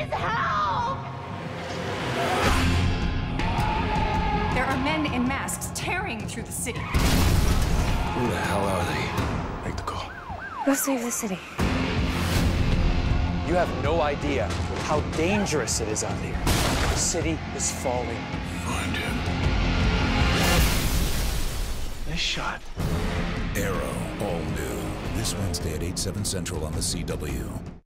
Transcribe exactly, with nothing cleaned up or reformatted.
Please help! There are men in masks tearing through the city. Who the hell are they? Make the call. Go save the city. You have no idea how dangerous it is out here. The city is falling. Find him. Nice shot. Arrow, all new. This Wednesday at eight, seven central on the C W.